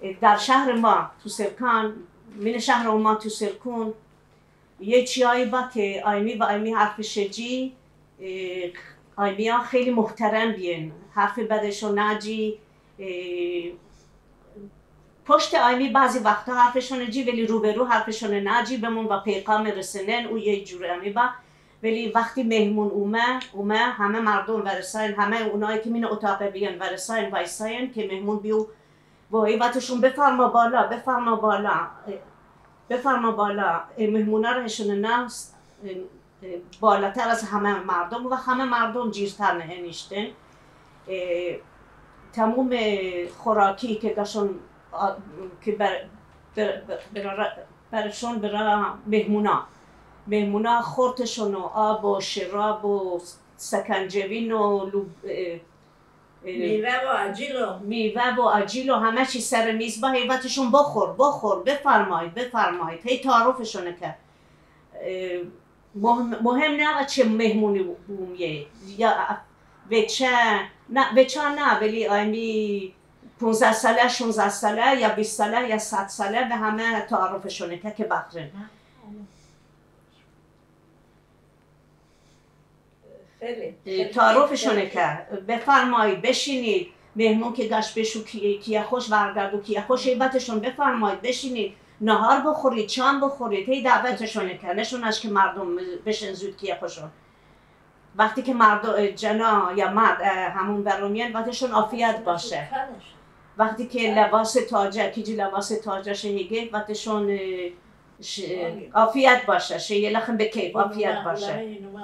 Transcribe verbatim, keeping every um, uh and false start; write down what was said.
در شهر ما تو سرکان من شهر ما تو سرکون یه چیایی با که آیمی و آیمی حرف شجی آیمی ها خیلی محترم بین حرف بدشون نجی پشت آیمی بعضی وقتا حرفشون جی ولی روبرو حرفشون نجی بمون و پیغام رسنن او یه جوره آیمی با ولی وقتی مهمون اومه اومه همه مردم ورساین همه اونایی که من اتاق بیان ورساین وایساین که مهمون بیو با ایواتشون بفرما بالا بفرما بالا بفرما بالا مهمونا رو هشون نست بالاتر از همه مردم و همه مردم جیرتر نهنیشتن تموم خوراکی که داشتن که بر بر بر برشون برای مهمونا مهمونا خورتشون و آب و شراب و سکنجبین و میوه و عجیلو میوه و عجیلو همه چی سر میز با حیوتشون بخور بخور بفرمایید بفرمایید هی تعارفشونه که مهم, مهم نه چه مهمونی بومیه یا وچه نه وچه نه ولی آیمی پونزده ساله شونزده ساله یا بیست ساله یا صد ساله به همه تعارفشونه که که بخرن تعارفشونه که بفرمایید بشینید مهمون که داشت بشو کیه خوش برگرد و کیه خوش ایبتشون بفرمایید بشینید نهار بخورید چام بخورید هی دعوتشونه که نشونش که مردم بشن زود کیه خوشون وقتی که مرد جنا یا مرد همون برومیان وقتشون عافیت باشه وقتی که لباس تاجه کیجی لباس تاجه شهیگه وقتشون عافیت باشه شیه لخم به کیف عافیت باشه